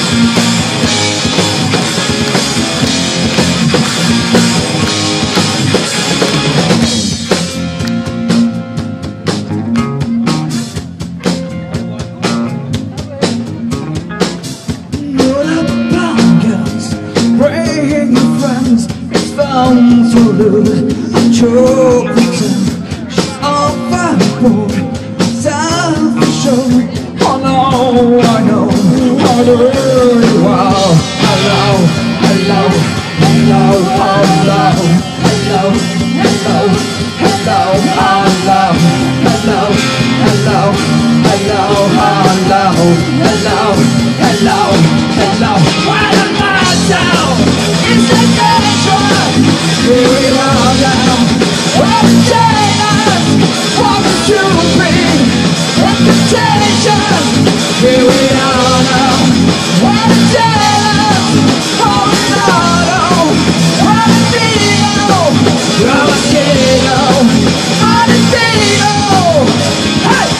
I'm choking. She's overboard. Self-assured. Oh no, I know. I do really well. Hello, hello, hello, hello, hello, hello, hello, hello, hello, hello, hello, hello, hello, hello. What am I down? It's a danger. Here we are now. Entertainers, what would you be? Reputation. Here we are now. Entertainers, oh no, Valentino, Valentino, Valentino. Hey.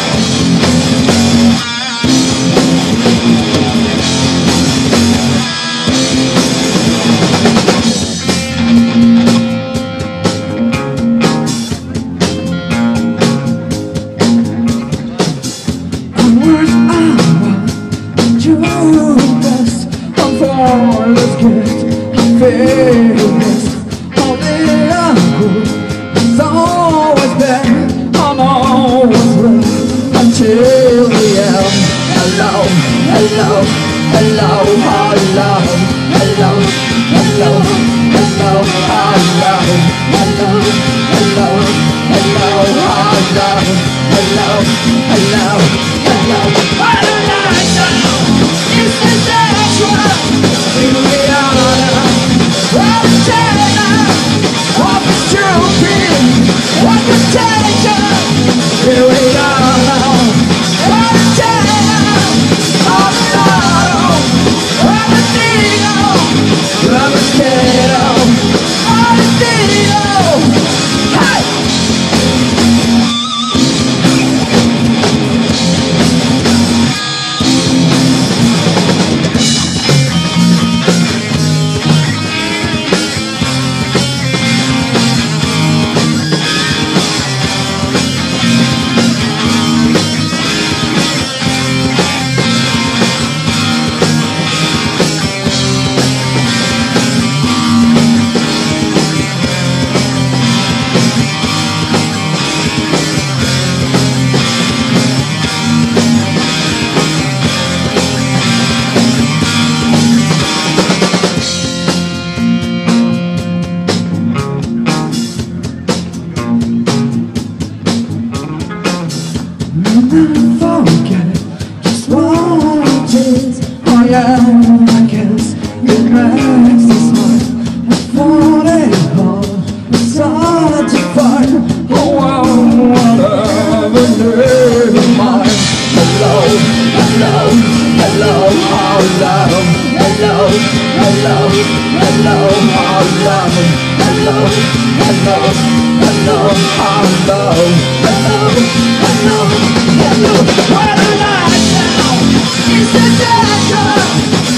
Let's get famous. Only good has always been. I'm always with until the end. Hello, hello, hello, hello, hello, hello, hello, hello, hello, hello, hello, hello, hello, hello, hello. It's the next one. Here we are now. Entertainer, what would you be? Reputation. Here we are now. Entertainer, oh no, Valentino, Valentino, Valentino. Hey. Forget just what it is. Oh yeah, I guess it makes me smile. I fought it hard, it's hard to find. Oh well, whatever, never mind. Hello, hello, hello, hello, hello, hello, hello, hello, hello, hello, hello, hello, hello, hello. What a night now. It's a danger.